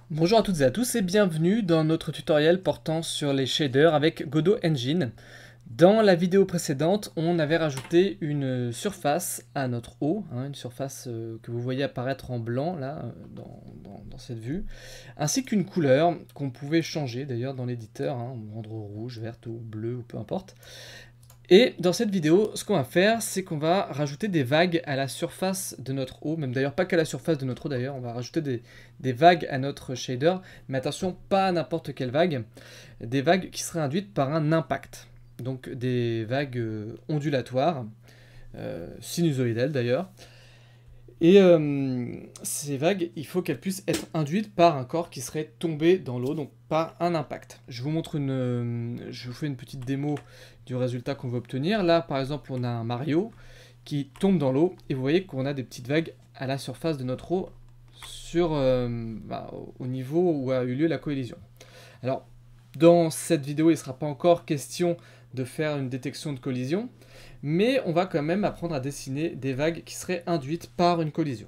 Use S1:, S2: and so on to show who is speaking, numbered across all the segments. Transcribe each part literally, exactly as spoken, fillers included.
S1: Bonjour à toutes et à tous et bienvenue dans notre tutoriel portant sur les shaders avec Godot Engine. Dans la vidéo précédente, on avait rajouté une surface à notre eau, hein, une surface euh, que vous voyez apparaître en blanc là, euh, dans, dans- dans cette vue, ainsi qu'une couleur qu'on pouvait changer d'ailleurs dans l'éditeur, hein, rendre rouge, verte ou bleue ou peu importe. Et dans cette vidéo, ce qu'on va faire, c'est qu'on va rajouter des vagues à la surface de notre eau, même d'ailleurs pas qu'à la surface de notre eau d'ailleurs, on va rajouter des, des vagues à notre shader, mais attention, pas n'importe quelle vague, des vagues qui seraient induites par un impact. Donc des vagues euh, ondulatoires, euh, sinusoïdales d'ailleurs. Et euh, ces vagues, il faut qu'elles puissent être induites par un corps qui serait tombé dans l'eau, donc par un impact. Je vous montre une, euh, je vous fais une petite démo du résultat qu'on veut obtenir. Là, par exemple, on a un Mario qui tombe dans l'eau et vous voyez qu'on a des petites vagues à la surface de notre eau sur, euh, bah, au niveau où a eu lieu la collision. Alors, dans cette vidéo, il ne sera pas encore question de faire une détection de collision, mais on va quand même apprendre à dessiner des vagues qui seraient induites par une collision.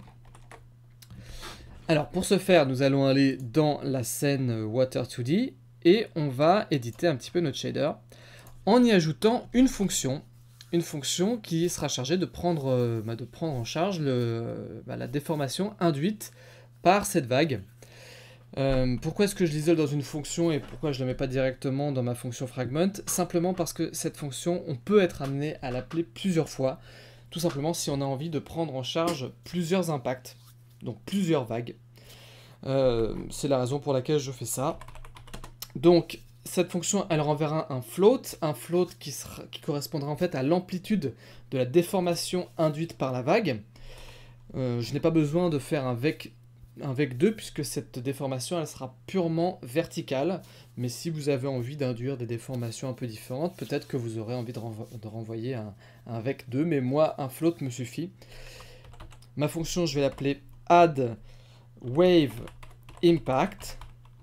S1: Alors pour ce faire, nous allons aller dans la scène Water deux D et on va éditer un petit peu notre shader en y ajoutant une fonction, une fonction qui sera chargée de prendre, euh, bah, de prendre en charge le, bah, la déformation induite par cette vague. Euh, pourquoi est-ce que je l'isole dans une fonction et pourquoi je ne la mets pas directement dans ma fonction fragment? Simplement parce que cette fonction, on peut être amené à l'appeler plusieurs fois, tout simplement si on a envie de prendre en charge plusieurs impacts, donc plusieurs vagues. Euh, c'est la raison pour laquelle je fais ça. Donc cette fonction, elle renverra un float, un float qui, sera, qui correspondra en fait à l'amplitude de la déformation induite par la vague. Euh, je n'ai pas besoin de faire un vec un vec deux puisque cette déformation elle sera purement verticale, mais si vous avez envie d'induire des déformations un peu différentes, peut-être que vous aurez envie de, renvo de renvoyer un, un vec deux, mais moi un float me suffit. Ma fonction, je vais l'appeler add wave impact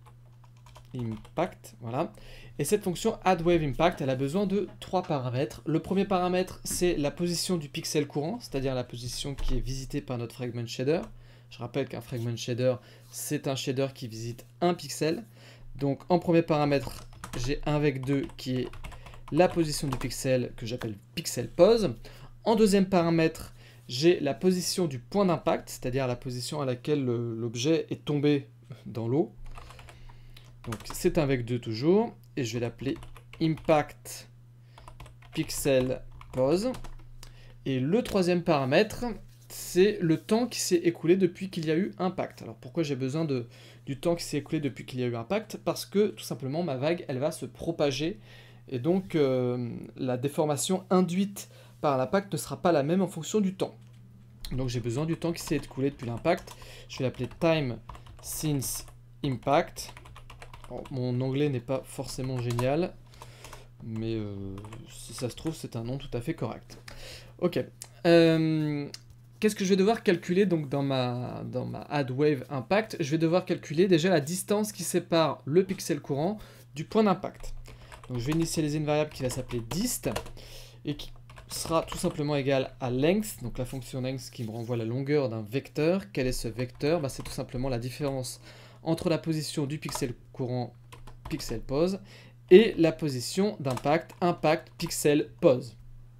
S1: impact, voilà. Et cette fonction add wave impact, elle a besoin de trois paramètres. Le premier paramètre, c'est la position du pixel courant, c'est-à-dire la position qui est visitée par notre fragment shader. Je rappelle qu'un fragment shader, c'est un shader qui visite un pixel. Donc en premier paramètre, j'ai un vec deux qui est la position du pixel que j'appelle pixel pose. En deuxième paramètre, j'ai la position du point d'impact, c'est-à-dire la position à laquelle l'objet est tombé dans l'eau. Donc c'est un vec deux toujours, et je vais l'appeler impact pixel pose. Et le troisième paramètre, c'est le temps qui s'est écoulé depuis qu'il y a eu impact. Alors pourquoi j'ai besoin de, du temps qui s'est écoulé depuis qu'il y a eu impact? Parce que tout simplement ma vague, elle va se propager, et donc euh, la déformation induite par l'impact ne sera pas la même en fonction du temps. Donc j'ai besoin du temps qui s'est écoulé depuis l'impact. Je vais l'appeler time since impact. Bon, mon anglais n'est pas forcément génial, mais euh, si ça se trouve, c'est un nom tout à fait correct. Ok. Euh, Qu'est-ce que je vais devoir calculer donc dans ma, dans ma add wave impact? Je vais devoir calculer déjà la distance qui sépare le pixel courant du point d'impact. Donc je vais initialiser une variable qui va s'appeler dist et qui sera tout simplement égale à length, donc la fonction length qui me renvoie la longueur d'un vecteur. Quel est ce vecteur? Bah, c'est tout simplement la différence entre la position du pixel courant pixel pose et la position d'impact impact pixel pose.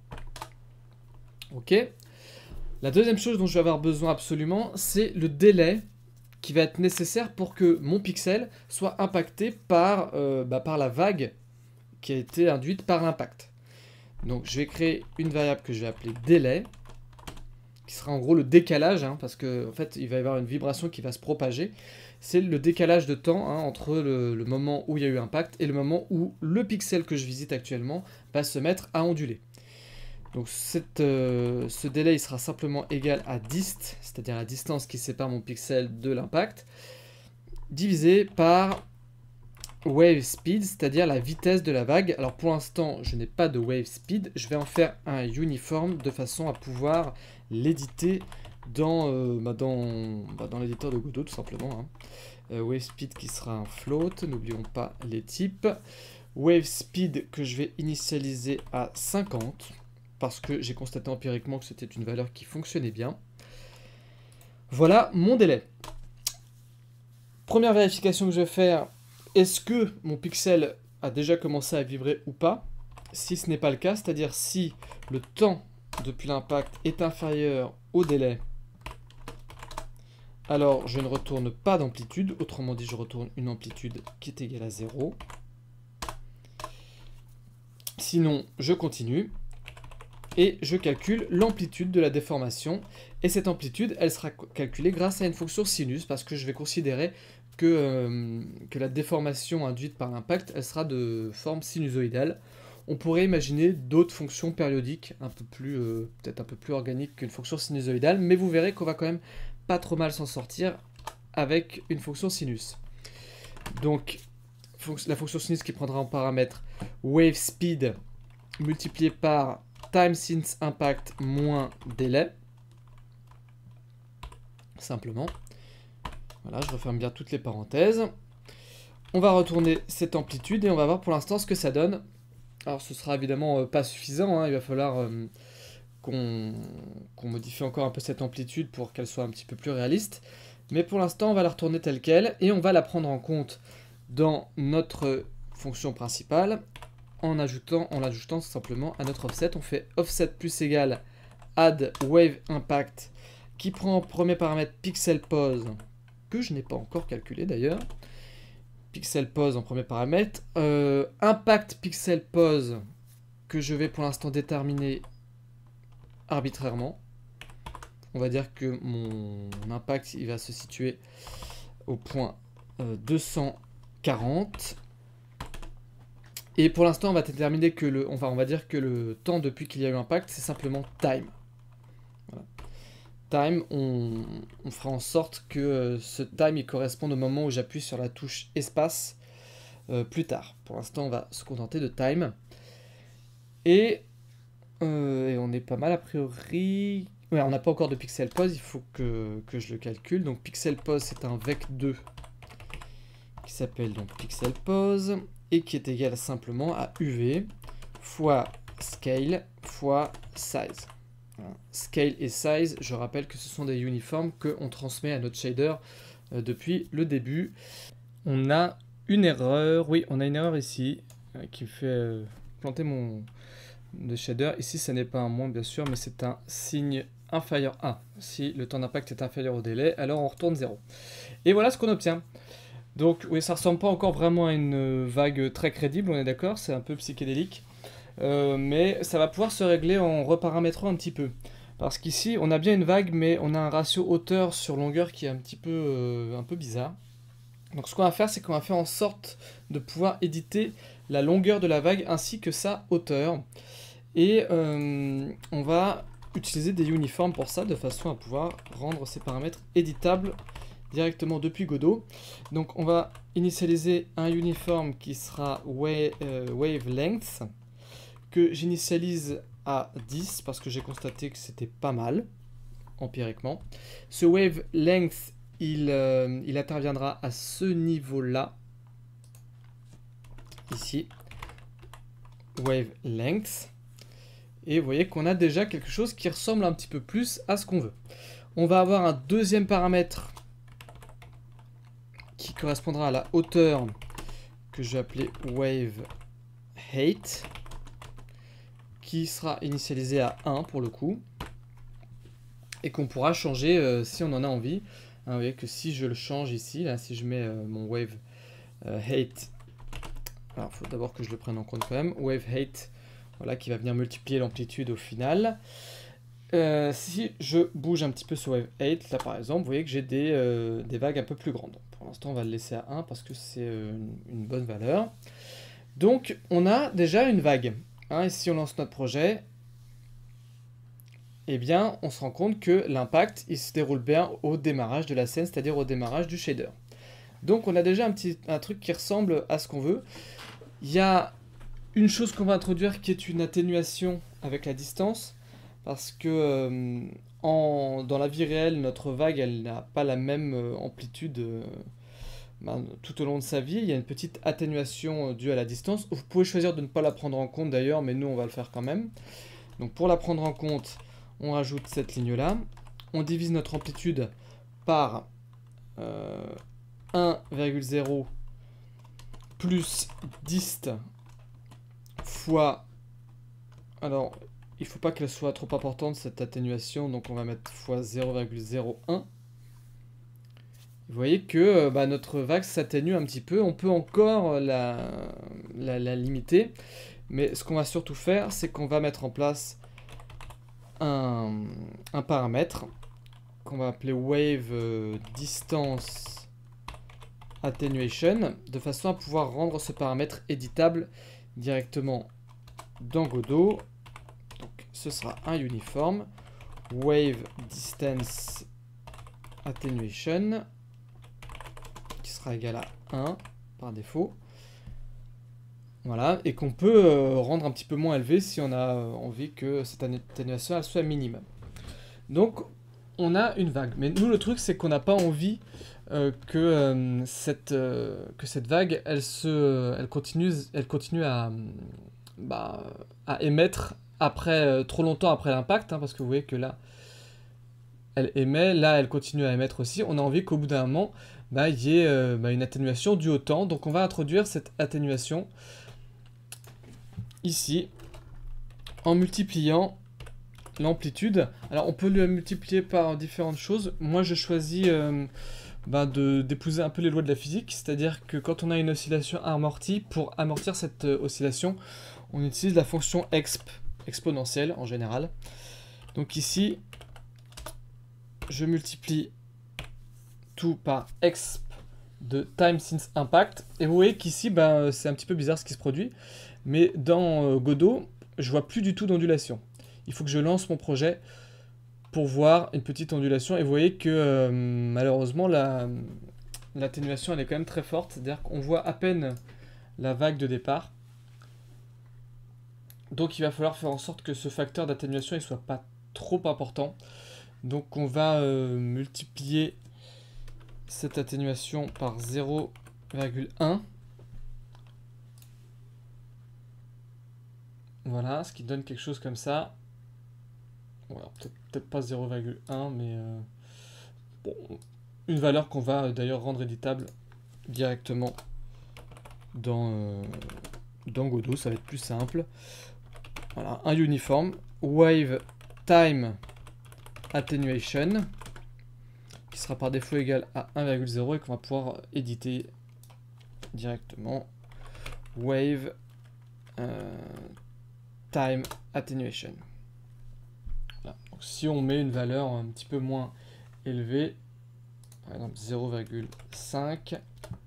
S1: Ok. La deuxième chose dont je vais avoir besoin absolument, c'est le délai qui va être nécessaire pour que mon pixel soit impacté par, euh, bah, par la vague qui a été induite par l'impact. Donc je vais créer une variable que je vais appeler délai, qui sera en gros le décalage, hein, parce qu'en en fait il va y avoir une vibration qui va se propager. C'est le décalage de temps hein, entre le, le moment où il y a eu impact et le moment où le pixel que je visite actuellement va se mettre à onduler. Donc cette, euh, ce délai il sera simplement égal à dist, c'est-à-dire la distance qui sépare mon pixel de l'impact, divisé par wave speed, c'est-à-dire la vitesse de la vague. Alors pour l'instant, je n'ai pas de wave speed, je vais en faire un uniforme de façon à pouvoir l'éditer dans, euh, bah dans, bah dans l'éditeur de Godot tout simplement. Hein. Euh, wave speed qui sera un float, n'oublions pas les types. Wave speed que je vais initialiser à cinquante, parce que j'ai constaté empiriquement que c'était une valeur qui fonctionnait bien. Voilà mon délai. première vérification que je vais faire, est-ce que mon pixel a déjà commencé à vibrer ou pas? Si ce n'est pas le cas, c'est-à-dire si le temps depuis l'impact est inférieur au délai, alors je ne retourne pas d'amplitude, autrement dit je retourne une amplitude qui est égale à zéro. Sinon, je continue et je calcule l'amplitude de la déformation. Et cette amplitude, elle sera calculée grâce à une fonction sinus, parce que je vais considérer que, euh, que la déformation induite par l'impact, elle sera de forme sinusoïdale. On pourrait imaginer d'autres fonctions périodiques, un peu plus, euh, peut-être un peu plus organiques qu'une fonction sinusoïdale, mais vous verrez qu'on va quand même pas trop mal s'en sortir avec une fonction sinus. Donc, la fonction sinus qui prendra en paramètre wave speed multiplié par time since impact moins délai. Simplement. Voilà, je referme bien toutes les parenthèses. On va retourner cette amplitude et on va voir pour l'instant ce que ça donne. Alors ce sera évidemment euh, pas suffisant, hein. Il va falloir euh, qu'on qu'on modifie encore un peu cette amplitude pour qu'elle soit un petit peu plus réaliste. Mais pour l'instant on va la retourner telle qu'elle et on va la prendre en compte dans notre fonction principale en ajoutant, en l'ajoutant simplement à notre offset. On fait offset plus égal add wave impact qui prend en premier paramètre pixel pose, que je n'ai pas encore calculé d'ailleurs. Pixel pose en premier paramètre. Euh, impact pixel pose que je vais pour l'instant déterminer arbitrairement. On va dire que mon impact il va se situer au point euh, deux cent quarante. Et pour l'instant on va déterminer que le. Enfin on va dire que le temps depuis qu'il y a eu impact, c'est simplement time. Voilà. Time, on, on fera en sorte que euh, ce time il corresponde au moment où j'appuie sur la touche espace euh, plus tard. Pour l'instant, on va se contenter de time. Et, euh, et on est pas mal a priori. Ouais, on n'a pas encore de pixel pose, il faut que, que je le calcule. Donc pixel pose, c'est un vec deux qui s'appelle donc pixel pose et qui est égal simplement à U V fois scale fois size. Scale et size, je rappelle que ce sont des uniformes qu'on transmet à notre shader euh, depuis le début. On a une erreur, oui, on a une erreur ici euh, qui me fait euh, planter mon de shader. Ici, ce n'est pas un moins, bien sûr, mais c'est un signe inférieur à un. Si le temps d'impact est inférieur au délai, alors on retourne zéro. Et voilà ce qu'on obtient. Donc, oui, ça ressemble pas encore vraiment à une vague très crédible, on est d'accord, c'est un peu psychédélique. Euh, mais ça va pouvoir se régler en reparamétrant un petit peu. Parce qu'ici, on a bien une vague, mais on a un ratio hauteur sur longueur qui est un petit peu, euh, un peu bizarre. Donc ce qu'on va faire, c'est qu'on va faire en sorte de pouvoir éditer la longueur de la vague ainsi que sa hauteur. Et euh, on va utiliser des uniformes pour ça, de façon à pouvoir rendre ces paramètres éditables directement depuis Godot. Donc on va initialiser un uniforme qui sera wave, euh, wavelength, que j'initialise à dix parce que j'ai constaté que c'était pas mal empiriquement. Ce wavelength il, euh, il interviendra à ce niveau là ici, wavelength, et vous voyez qu'on a déjà quelque chose qui ressemble un petit peu plus à ce qu'on veut. On va avoir un deuxième paramètre qui correspondra à la hauteur que je vais appeler wave height, qui sera initialisé à un pour le coup, et qu'on pourra changer euh, si on en a envie. Hein, vous voyez que si je le change ici, là, si je mets euh, mon wave euh, height, alors il faut d'abord que je le prenne en compte quand même, wave height, voilà, qui va venir multiplier l'amplitude au final. Euh, si je bouge un petit peu ce wave height, là par exemple, vous voyez que j'ai des, euh, des vagues un peu plus grandes. Pour l'instant, on va le laisser à un parce que c'est euh, une, une bonne valeur. Donc, on a déjà une vague. Hein, et si on lance notre projet, eh bien, on se rend compte que l'impact, il se déroule bien au démarrage de la scène, c'est-à-dire au démarrage du shader. Donc, on a déjà un, petit, un truc qui ressemble à ce qu'on veut. Il y a une chose qu'on va introduire qui est une atténuation avec la distance, parce que euh, en, dans la vie réelle, notre vague, elle n'a pas la même euh, amplitude euh, ben, tout au long de sa vie. Il y a une petite atténuation euh, due à la distance. Vous pouvez choisir de ne pas la prendre en compte d'ailleurs, mais nous, on va le faire quand même. Donc pour la prendre en compte, on rajoute cette ligne-là. On divise notre amplitude par euh, un virgule zéro plus dist fois... Alors, il ne faut pas qu'elle soit trop importante, cette atténuation, donc on va mettre fois zéro virgule zéro un. Vous voyez que bah, notre vague s'atténue un petit peu. On peut encore la, la, la limiter. Mais ce qu'on va surtout faire, c'est qu'on va mettre en place un, un paramètre qu'on va appeler wave euh, distance attenuation, de façon à pouvoir rendre ce paramètre éditable directement dans Godot. Donc ce sera un uniforme wave distance attenuation qui sera égal à un par défaut. Voilà, et qu'on peut euh, rendre un petit peu moins élevé si on a euh, envie que cette atténuation elle soit minime. Donc on a une vague, mais nous le truc c'est qu'on n'a pas envie euh, que, euh, cette, euh, que cette vague elle, se, elle, continue, elle continue à, bah, à émettre après, euh, trop longtemps après l'impact, hein, parce que vous voyez que là elle émet, là elle continue à émettre aussi. On a envie qu'au bout d'un moment bah, il y ait euh, bah, une atténuation due au temps, donc on va introduire cette atténuation ici, en multipliant l'amplitude. Alors on peut le multiplier par différentes choses. Moi je choisis euh, bah, de d'épouser un peu les lois de la physique, c'est-à-dire que quand on a une oscillation amortie, pour amortir cette euh, oscillation, on utilise la fonction exp, exponentielle en général. Donc ici, je multiplie tout par exp de time since impact, et vous voyez qu'ici bah, c'est un petit peu bizarre ce qui se produit. Mais dans euh, Godot, je vois plus du tout d'ondulation. Il faut que je lance mon projet pour voir une petite ondulation. Et vous voyez que euh, malheureusement, l'atténuation elle est quand même très forte. C'est-à-dire qu'on voit à peine la vague de départ. Donc il va falloir faire en sorte que ce facteur d'atténuation ne soit pas trop important. Donc on va euh, multiplier cette atténuation par zéro virgule un. Voilà, ce qui donne quelque chose comme ça. Voilà, peut-être peut-être pas zéro virgule un, mais euh, bon, une valeur qu'on va euh, d'ailleurs rendre éditable directement dans, euh, dans Godot, ça va être plus simple. Voilà, un uniforme, wave time attenuation, qui sera par défaut égal à un virgule zéro et qu'on va pouvoir éditer directement. Wave euh, time attenuation. Voilà. Donc, si on met une valeur un petit peu moins élevée, par exemple zéro virgule cinq,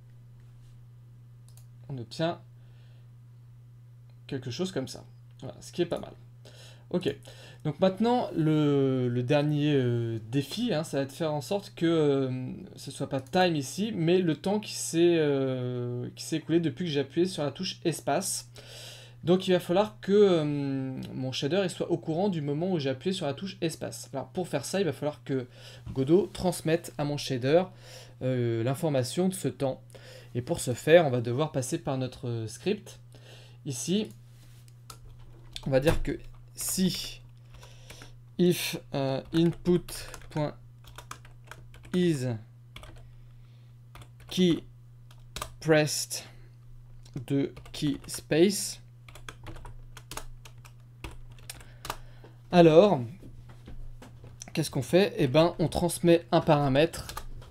S1: on obtient quelque chose comme ça. Voilà, ce qui est pas mal. Ok, donc maintenant le, le dernier euh, défi, hein, ça va être de faire en sorte que euh, ce soit pas time ici, mais le temps qui s'est euh, qui s'est écoulé depuis que j'ai appuyé sur la touche espace. Donc il va falloir que euh, mon shader il soit au courant du moment où j'ai appuyé sur la touche espace. Alors pour faire ça, il va falloir que Godot transmette à mon shader euh, l'information de ce temps. Et pour ce faire, on va devoir passer par notre script. Ici, on va dire que si if uh, input.is key pressed de key space, alors qu'est-ce qu'on fait? Eh ben on transmet un paramètre,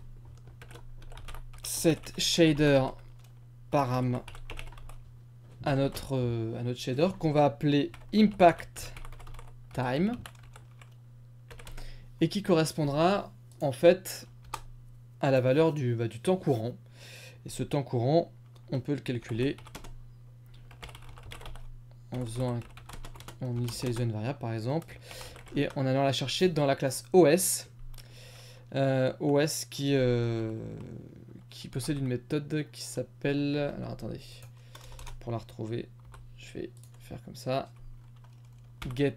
S1: set shader param à notre, euh, à notre shader qu'on va appeler impact time et qui correspondra en fait à la valeur du, bah, du temps courant. Et ce temps courant, on peut le calculer en faisant un, en initialisant une variable par exemple et en allant la chercher dans la classe O S. Euh, O S qui, euh, qui possède une méthode qui s'appelle... Alors attendez, pour la retrouver, je vais faire comme ça. Get,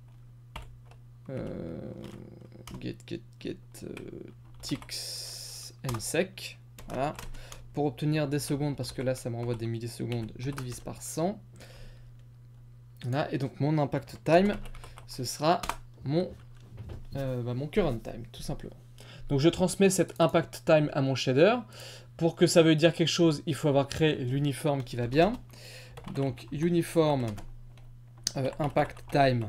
S1: euh, get, get, get, euh, ticks and sec. Voilà. Pour obtenir des secondes, parce que là ça me renvoie des millisecondes, je divise par cent. Voilà. Et donc mon impact time, ce sera mon, euh, bah, mon current time, tout simplement. Donc je transmets cet impact time à mon shader Pour que ça veuille dire quelque chose, il faut avoir créé l'uniforme qui va bien. Donc uniform euh, impact time,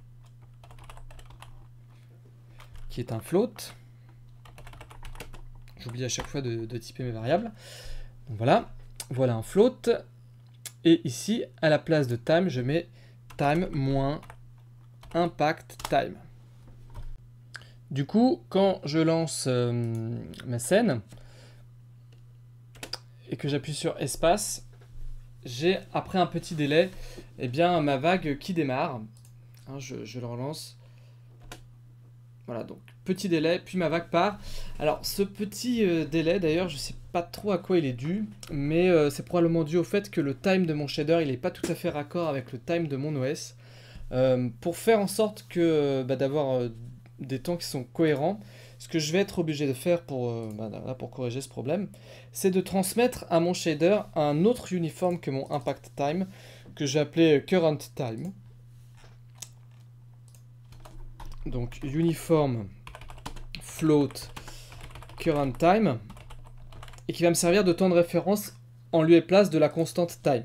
S1: qui est un float. J'oublie à chaque fois de, de typer mes variables. Donc voilà, voilà un float. Et ici, à la place de time, je mets time moins impact time. Du coup, quand je lance euh, ma scène et que j'appuie sur espace, j'ai, après un petit délai, eh bien, ma vague qui démarre. Hein, je, je le relance. Voilà, donc petit délai, puis ma vague part. Alors, ce petit euh, délai, d'ailleurs, je ne sais pas trop à quoi il est dû, mais euh, c'est probablement dû au fait que le time de mon shader, il n'est pas tout à fait raccord avec le time de mon O S. Euh, pour faire en sorte que bah, d'avoir euh, des temps qui sont cohérents, ce que je vais être obligé de faire pour, euh, bah, là, pour corriger ce problème, c'est de transmettre à mon shader un autre uniforme que mon impact time, que j'ai appelé current time. Donc uniform float current time, et qui va me servir de temps de référence en lieu et place de la constante time.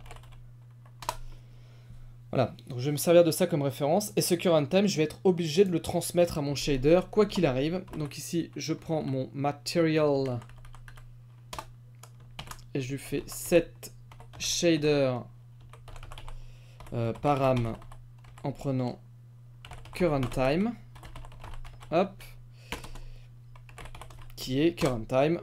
S1: Voilà, donc je vais me servir de ça comme référence, et ce current time, je vais être obligé de le transmettre à mon shader, quoi qu'il arrive. Donc ici, je prends mon material, et je lui fais set shader euh, param en prenant current time, hop, qui est current time.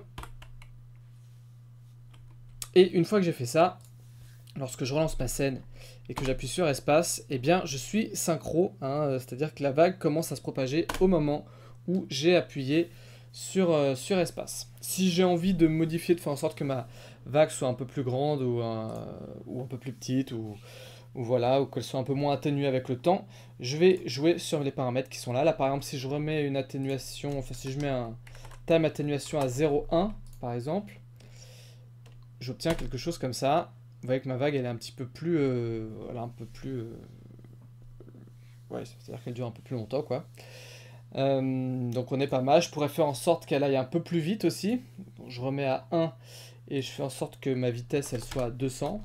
S1: Et une fois que j'ai fait ça, lorsque je relance ma scène et que j'appuie sur espace, eh bien je suis synchro, hein, c'est-à-dire que la vague commence à se propager au moment où j'ai appuyé sur, euh, sur espace. Si j'ai envie de modifier, de faire en sorte que ma vague soit un peu plus grande ou un, ou un peu plus petite, ou, ou voilà, ou qu'elle soit un peu moins atténuée avec le temps, je vais jouer sur les paramètres qui sont là. Là par exemple, si je remets une atténuation, enfin si je mets un time atténuation à zéro virgule un par exemple, j'obtiens quelque chose comme ça. Vous voyez que ma vague elle est un petit peu plus, euh, voilà, un peu plus, euh, ouais, c'est-à-dire qu'elle dure un peu plus longtemps, quoi. Euh, donc on est pas mal. Je pourrais faire en sorte qu'elle aille un peu plus vite aussi. Donc, je remets à un et je fais en sorte que ma vitesse elle soit à deux cents.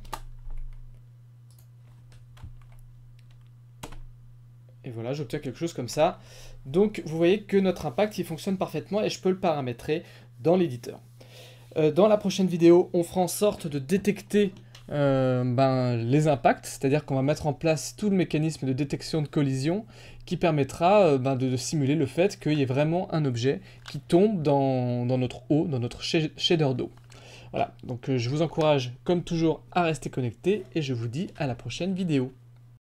S1: Et voilà, j'obtiens quelque chose comme ça. Donc vous voyez que notre impact il fonctionne parfaitement et je peux le paramétrer dans l'éditeur. Euh, dans la prochaine vidéo, on fera en sorte de détecter Euh, ben, les impacts, c'est-à-dire qu'on va mettre en place tout le mécanisme de détection de collision qui permettra euh, ben, de, de simuler le fait qu'il y ait vraiment un objet qui tombe dans, dans notre eau, dans notre shader d'eau. Voilà, donc euh, je vous encourage comme toujours à rester connecté et je vous dis à la prochaine vidéo.